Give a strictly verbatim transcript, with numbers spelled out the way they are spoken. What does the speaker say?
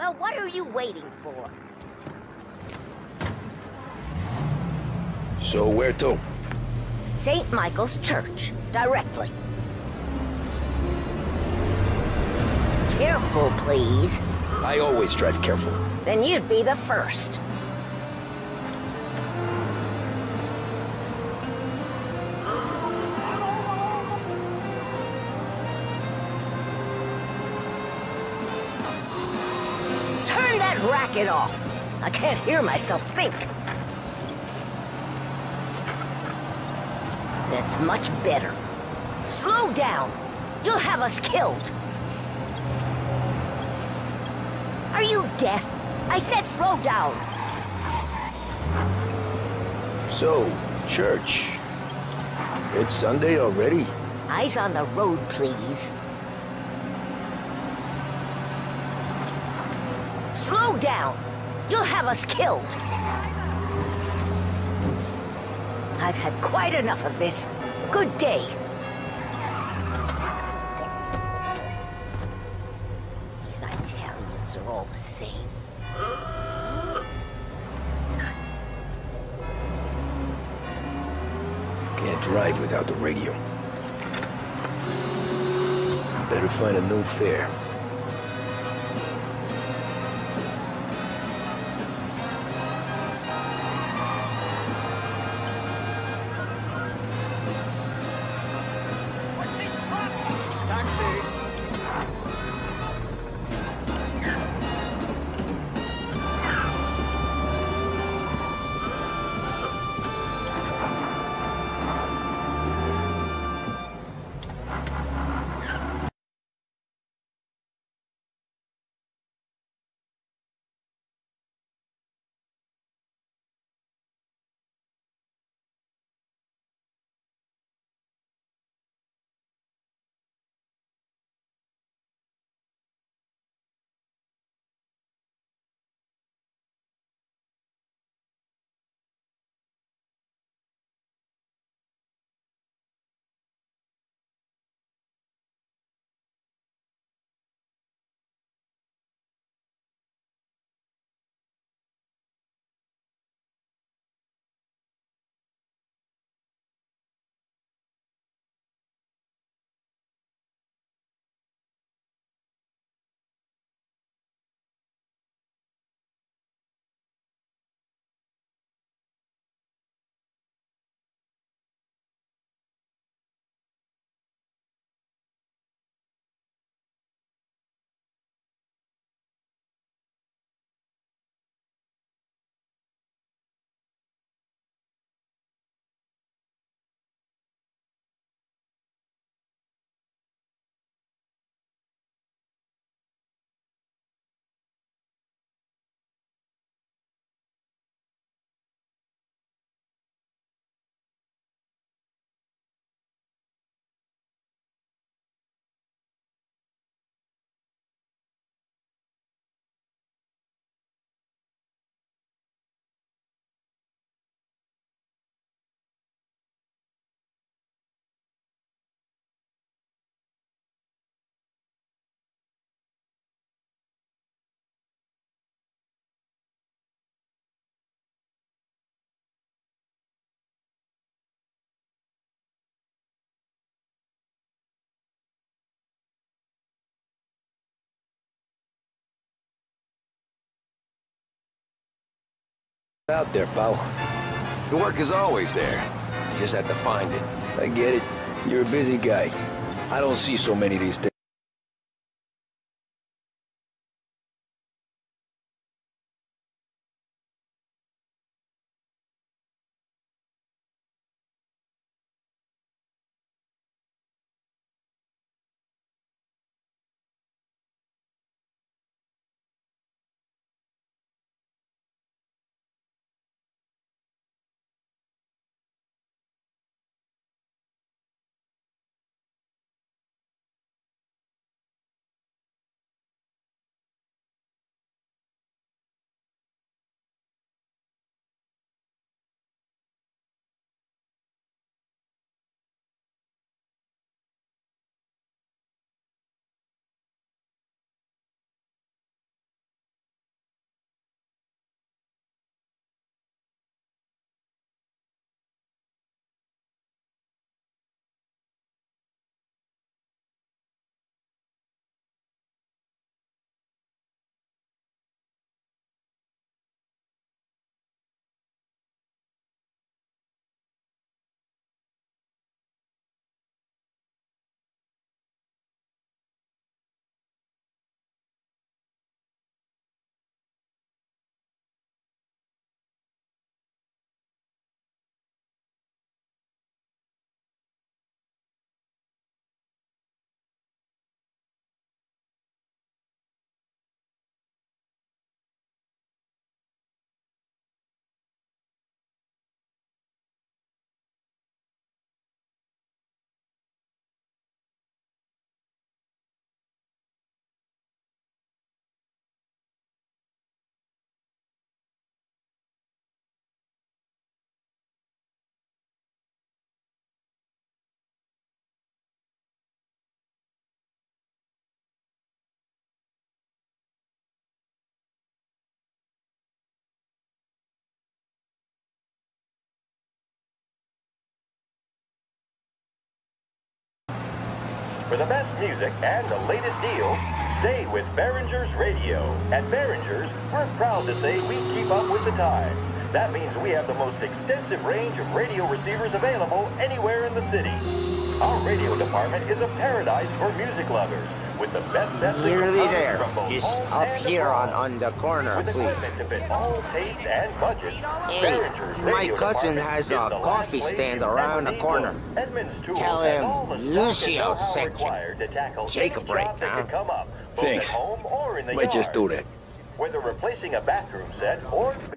Well, what are you waiting for? So where to? Saint Michael's Church, directly. Careful, please. I always drive careful. Then you'd be the first. Turn that racket off. I can't hear myself think. That's much better. Slow down. You'll have us killed. Are you deaf? I said slow down. So, church. It's Sunday already? Eyes on the road, please. Slow down. You'll have us killed. I've had quite enough of this. Good day. These Italians are all the same. Can't drive without the radio. Better find a new fare. Out there, pal. The work is always there. You just have to find it. I get it. You're a busy guy. I don't see so many these days. For the best music and the latest deals, stay with Behringer's Radio. At Behringer's, we're proud to say we keep up with the times. That means we have the most extensive range of radio receivers available anywhere in the city. Our radio department is a paradise for music lovers, with the best sets of Nearly components there. from both Just home up and here on, abroad. on the corner, With please. equipment to fit all taste and budgets, Hey, Behringer's my radio cousin department has is a the last coffee place stand you around ever the need corner. one. Edmunds Tools Tell has him all the stock and Lucio know-how sent you. required to tackle Take a any break, job that huh? can come up, both Thanks. at home or in the Might just yard. do that. Whether replacing a bathroom set or